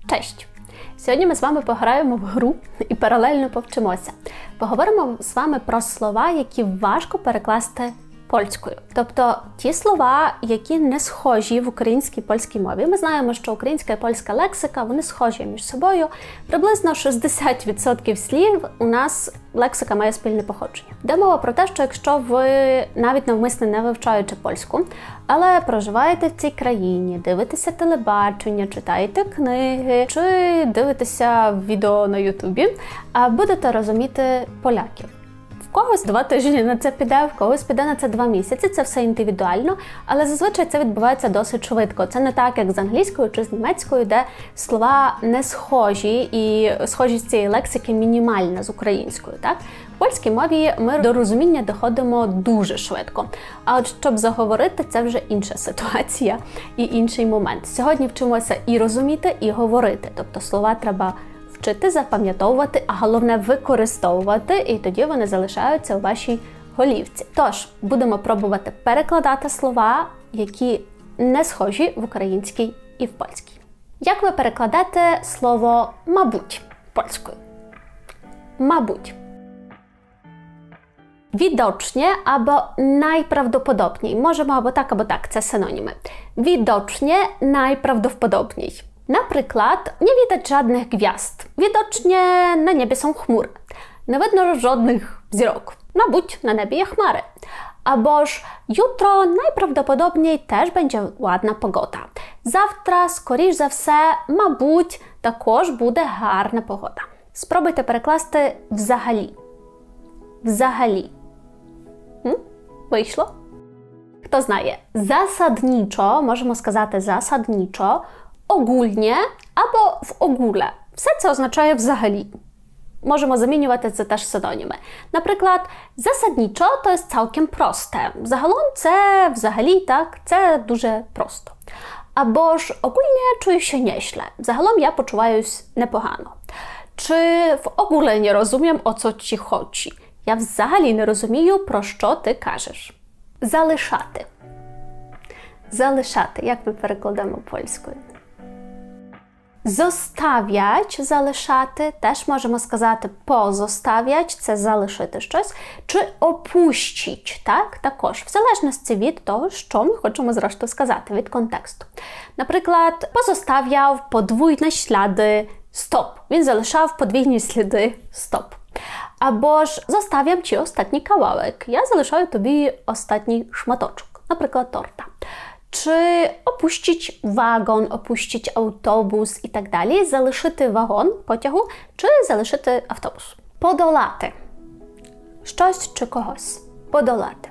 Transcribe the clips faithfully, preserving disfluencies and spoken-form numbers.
Cześć! Сьогодні ми з вами пограємо в гру і паралельно повчимося. Поговоримо з вами про слова, які важко перекласти польською. Тобто ті слова, які не схожі в українській і польській мові. Ми знаємо, що українська і польська лексика, вони схожі між собою. Приблизно шістдесят відсотків слів у нас лексика має спільне походження. Йде мова про те, що якщо ви навіть навмисно не вивчаючи польську, але проживаєте в цій країні, дивитеся телебачення, читаєте книги, чи дивитеся відео на ютубі, будете розуміти поляків. В когось два тижні на це піде, в когось піде на це два місяці, це все індивідуально, але зазвичай це відбувається досить швидко. Це не так, як з англійською чи з німецькою, де слова не схожі і схожість цієї лексики мінімальна з українською, так? В польській мові ми до розуміння доходимо дуже швидко. А от щоб заговорити, це вже інша ситуація і інший момент. Сьогодні вчимося і розуміти, і говорити. Тобто слова треба вчити, запам'ятовувати, а головне використовувати, і тоді вони залишаються у вашій голівці. Тож, будемо пробувати перекладати слова, які не схожі в українській і в польській. Як ви перекладете слово «мабуть» польською? Мабуть. Widocznie або najprawdopodobniej. Możemy або так, або так, це синоніми. Widocznie najprawdopodobniej. Наприклад, nie widać żadnych gwiazd. Widocznie na niebie są chmury. Nie видно żadnych zірок. Mabуть, na niebie є хмари. Або ж jutro najprawdopodobniej też będzie ładna pogoda. Завтра, скоріш за все, мабуть, також буде гарна погода. Спробуйте перекласти взагалі. Взагалі. М? Вийшло? Хто знає, zasadniczo, можемо сказати zasadniczo, ogólnie або в ogóle. Все це означає взагалі. Можемо замінювати це теж синоніми. Наприклад, zasadniczo to jest całkiem proste. Загалом це взагалі, так, це дуже просто. Або ж ogólnie czuję się nieźle. Загалом я почуваюсь непогано. Чи в ogóle nie rozumiem, o co ci chodzi. Я взагалі не розумію, про що ти кажеш. Залишати. Залишати. Як ми перекладемо польською? Zostawiać, залишати, теж можемо сказати позоставять, це залишити щось, чи опустіть, так, також, в залежності від того, що ми хочемо зрештою сказати, від контексту. Наприклад, позоставляв подвійні сліди, стоп, він залишав подвійні сліди, стоп. Або ж zostawiam ci ostatni kawałek, я залишаю тобі останній шматочок, наприклад, торта. Чи opuścić wagon, opuścić autobus і так далі, залишити вагон потягу, чи залишити автобус. Подолати. Щось чи когось. Подолати.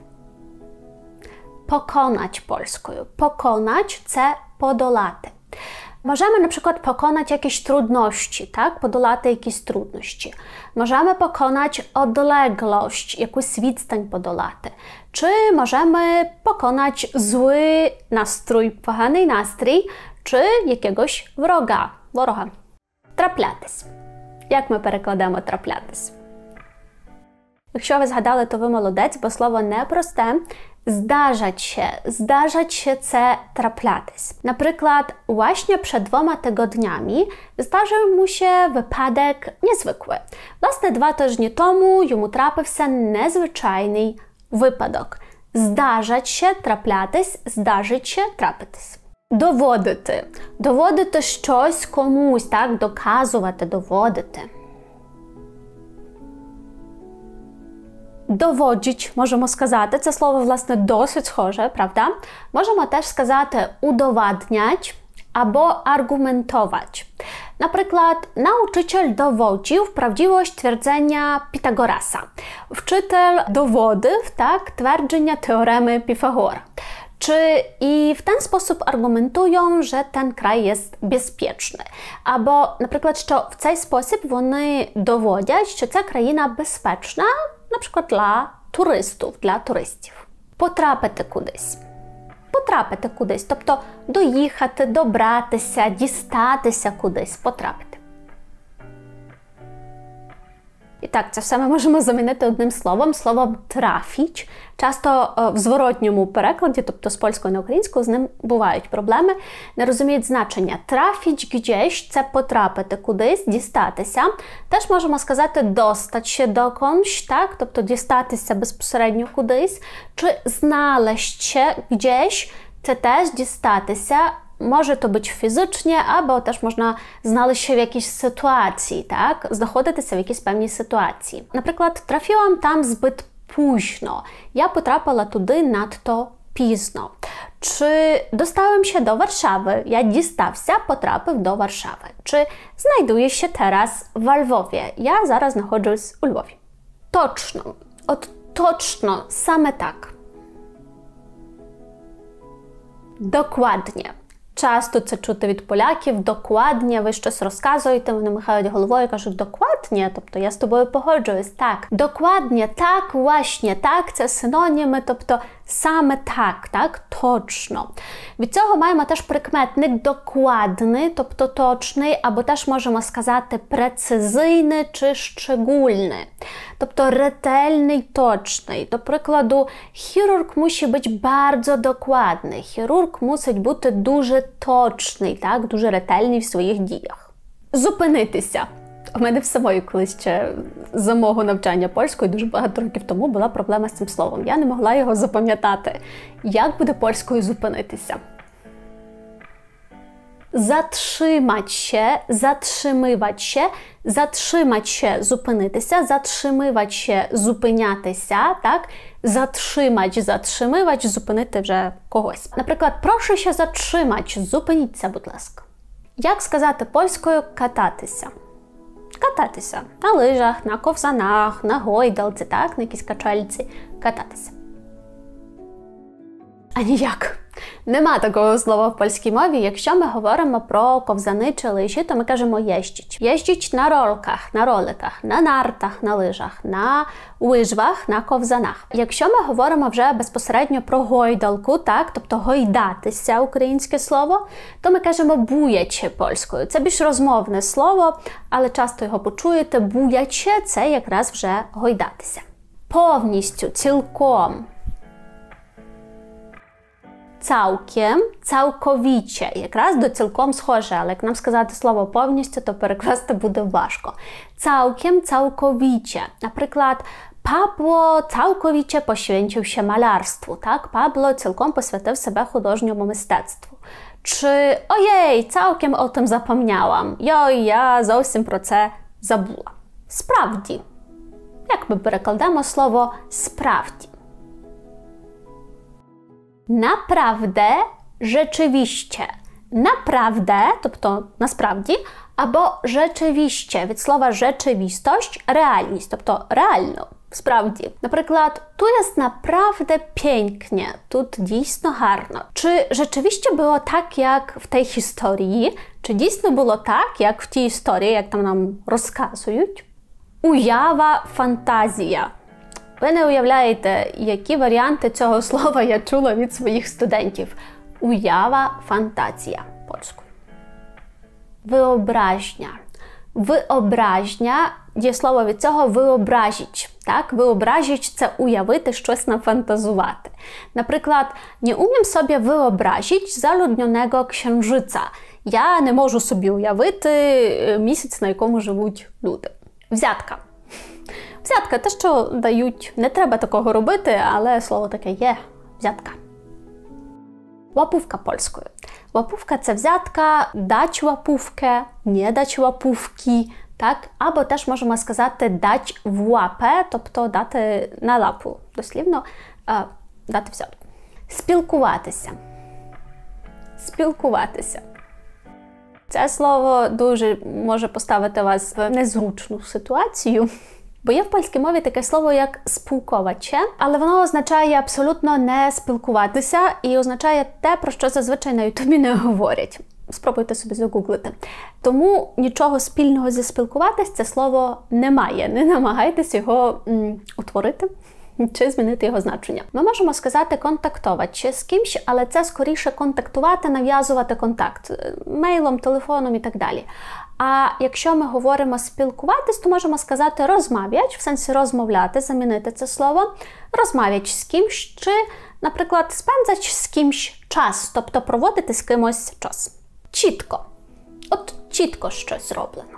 Pokonać польською. Pokonać – це подолати. Możemy na przykład pokonać jakieś trudności, tak? Podolати якісь труднощі. Możemy pokonać odległość, jakąś відстань подолати. Чи możemy pokonać zły nastrój, поганий настрій, чи якогось wroga, ворога. Траплятись. Як ми перекладемо траплятись? Якщо ви згадали, то ви молодець, бо слово непросте. Zdarzać się. Zdarzać się – це траплятись. Наприклад, właśnie przed dwoma tygodniami zdarzył mu się wypadek niezwykły. Власне, два тижні тому йому трапився незвичайний випадок. Здаrzać się – траплятись, здаржить się – трапитись. Доводити. Доводити щось комусь, так? Доказувати, доводити. Доводить, можемо сказати, це слово, власне, досить схоже, правда? Можемо теж сказати udowadniać або argumentować. Наприклад, nauczyciel dowodził prawdziwość twierdzenia Pitagorasa. Wczytel dowodził, tak, tвердження теореми Піфагора. Czy i w ten sposób argumentują, że ten kraj jest bezpieczny. Або, наприклад, що в цей спосіб вони доводять, що ця країна безпечна, наприклад, для туристів, для туристів. Потрапити кудись. Потрапити кудись, тобто доїхати, добратися, дістатися кудись, потрапити. І так, це все ми можемо замінити одним словом, словом «трафіч». Часто в зворотньому перекладі, тобто з польської на українську, з ним бувають проблеми, не розуміють значення. «Трафіч gdzieś» – це потрапити кудись, дістатися. Теж можемо сказати «достать się dokądś», так? Тобто дістатися безпосередньо кудись. Чи «znaleźć się gdzieś» – це теж дістатися. Może to być fizycznie, albo też można znaleźć się w jakiejś sytuacji, tak? Знаходитися в якійсь певній ситуації. Наприклад, trafiłam tam zbyt późno. Я потрапила туди надто пізно. Чи dostałem się do Warszawy? Я дістався, потрапив до Варшави. Чи znajduję się teraz w Lwowie? Я зараз знаходжусь у Львові. Точно. От точно, саме так. Dokładnie. Часто це чути від поляків, докладnie, ви щось розказуєте, вони махають головою і кажуть докладnie, тобто я з тобою погоджуюсь, так. Докладnie, так, właśnie, так, це синоніми, тобто саме так, так, точно. Від цього маємо теж прикметник докладний, тобто точний, або теж можемо сказати прецизійний чи щегульний. Тобто ретельний, точний. До прикладу, хірург мусить бути дуже докладний. Хірург мусить бути дуже точний, так, дуже ретельний в своїх діях. Зупинитися. У мене в самої колись ще за мого навчання польської дуже багато років тому була проблема з цим словом. Я не могла його запам'ятати. Як буде польською зупинитися? Zatrzymać się, zatrzymywać się, zatrzymać się, zupinitися, zatrzymywać się, zupинятися, так? Zatrzymać, zatrzymywać, zupinити вже когось. Наприклад, прошу się zatrzymać, zупиніться, будь ласка. Як сказати польською кататися? Кататися. На лижах, на ковзанах, на гойдалці, так? На якійсь качельці. Кататися. А ніяк. Нема такого слова в польській мові. Якщо ми говоримо про ковзани чи лижі, то ми кажемо «єздіть». Єздіть на ролках, на роликах, на нартах, на лижах, на лижвах, на ковзанах. Якщо ми говоримо вже безпосередньо про гойдалку, так, тобто гойдатися, українське слово, то ми кажемо «буяче» польською. Це більш розмовне слово, але часто його почуєте. «Буяче» – це якраз вже гойдатися. Повністю, цілком. Całkiem, całkowicie. Якраз до цілком схоже, але як нам сказати слово повністю, то перекласти буде важко. Całkiem, całkowicie. Наприклад, Пабло цілковіcie poświęcił się malarstwu, так? Пабло цілком посвятив себе художньому мистецтву. Чи, ojej, całkiem o tym zapomniałam. Йой, я зовсім про це забула. Справді. Як ми перекладемо слово справді? Naprawdę, rzeczywiście. Naprawdę, тобто насправді, або rzeczywiście, від слова rzeczywistość, реальність, тобто реально, справді. Наприклад, tu jest naprawdę pięknie, тут дійсно гарно. Чи rzeczywiście było tak, як в тій історії? Чи дійсно було так, як в тій історії, як там нам розказують? Уява, фантазія. Ви не уявляєте, які варіанти цього слова я чула від своїх студентів. Уява, фантазія польською. Wyobraźnia. Wyobraźnia, дієслово від цього wyobrazić. Так? Wyobrazić – це уявити, щось нафантазувати. Наприклад, nie umiem sobie wyobrazić zaludnionego księżyca. Я не можу собі уявити місяць, на якому живуть люди. Взятка. Взятка – те, що дають. Не треба такого робити, але слово таке є. Взятка. Łapówka польською. Łapówka – це взятка, дать łapówkę, nie dać łapówki, так? Або теж можемо сказати дать в łapę, тобто дати на лапу, дослівно, е, дати взятку. Спілкуватися. Спілкуватися. Це слово дуже може поставити вас в незручну ситуацію. Бо є в польській мові таке слово, як спілкуваче, але воно означає абсолютно не спілкуватися і означає те, про що зазвичай на ютубі не говорять. Спробуйте собі загуглити. Тому нічого спільного зі спілкуватись це слово немає. Не намагайтесь його м, утворити чи змінити його значення. Ми можемо сказати контактувати з кимсь, але це скоріше контактувати, нав'язувати контакт мейлом, телефоном і так далі. А якщо ми говоримо спілкуватись, то можемо сказати розмовляти, в сенсі розмовляти, замінити це слово, розмовляти з кимось, чи, наприклад, спендзати з кимось час, тобто проводити з кимось час. Чітко. От чітко щось зроблено.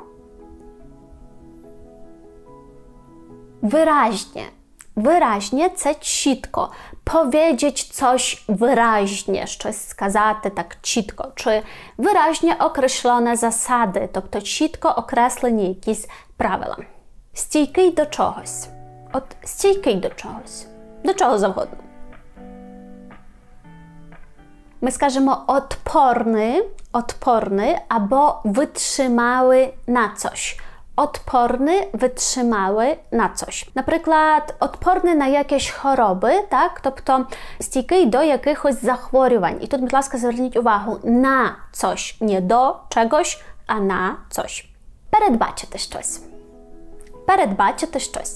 Wyraźnie. Wyraźnie – це чітко. Powiedzieć coś wyraźnie, щось сказати так чітко. Чи wyraźnie określone zasady, тобто чітко окреслені якісь правила. Стійкий до чогось. От стійкий до чогось. До чого завгодно. Ми скажемо odporny, odporny або wytrzymały na coś. Odporny, wytrzymały na coś. Наприклад, odporny на якісь хвороби, так? Тобто стійкий до якихось захворювань. І тут, будь ласка, зверніть увагу на coś, не до чогось, а на coś. Передбачити щось. Передбачити щось.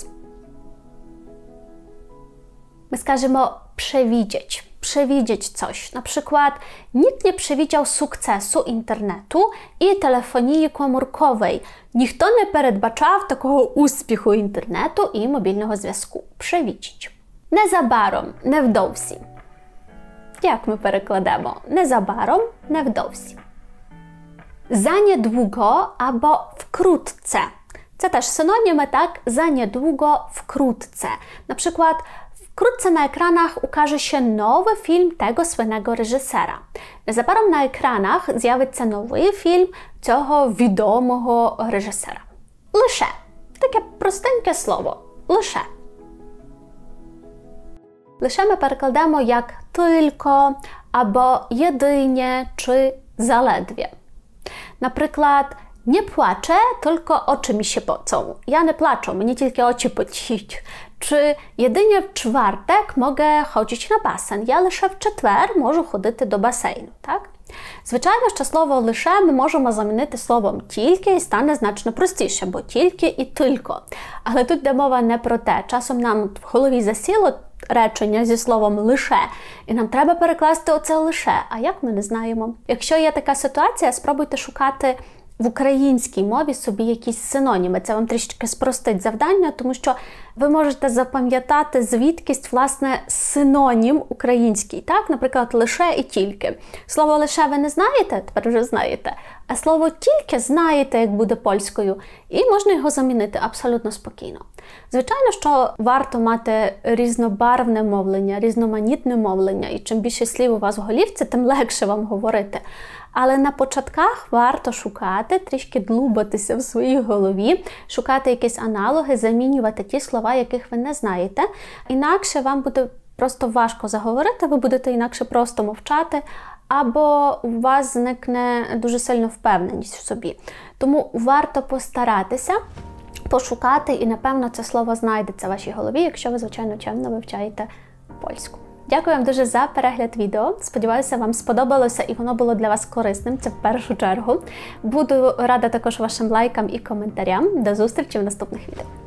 My скажемо przewidzieć. Przewidzieć coś. Na przykład nikt nie przewidział sukcesu internetu і телефонії komórkowej. Ніхто не передбачав такого успіху інтернету і мобільного зв'язку. Przewidzieć. Незабаром, невдовзі. Як ми перекладемо? Незабаром, невдовзі. За niedługo або wkrótce. Це теж синоніми, так? За niedługo, wkrótce. На przykład wkrótce na ekranach ukaże się nowy film tego słynnego reżysera. Незабаром на екранах з'явиться новий фільм цього відомого режисера. Лише. Таке простеньке слово. Лише. Лише ми перекладемо як tylko, або єдиnie, чи zaledwie. Наприклад, nie płaczę, tylko oczy mi się pocą. Ja nie płaczę, mnie tylko oczy pocić. Чи єдиnie в czwartek mogę chodzić na basen. Я лише в четвер можу ходити до басейну, так? Звичайно, що слово «лише» ми можемо замінити словом «тільки» і стане значно простіше, бо «тільки» і «тілько». Але тут йде мова не про те. Часом нам в голові засіло речення зі словом «лише», і нам треба перекласти оце «лише». А як ми не знаємо? Якщо є така ситуація, спробуйте шукати в українській мові собі якісь синоніми. Це вам трішки спростить завдання, тому що ви можете запам'ятати звідкись, власне, синонім український. Так? Наприклад, лише і тільки. Слово лише ви не знаєте, тепер вже знаєте, а слово тільки знаєте, як буде польською, і можна його замінити абсолютно спокійно. Звичайно, що варто мати різнобарвне мовлення, різноманітне мовлення, і чим більше слів у вас в голівці, тим легше вам говорити. Але на початках варто шукати, трішки длубатися в своїй голові, шукати якісь аналоги, замінювати ті слова, яких ви не знаєте. Інакше вам буде просто важко заговорити, ви будете інакше просто мовчати, або у вас зникне дуже сильно впевненість в собі. Тому варто постаратися пошукати, і, напевно, це слово знайдеться в вашій голові, якщо ви, звичайно, чемно вивчаєте польську. Дякую вам дуже за перегляд відео. Сподіваюся, вам сподобалося і воно було для вас корисним, це в першу чергу. Буду рада також вашим лайкам і коментарям. До зустрічі в наступних відео.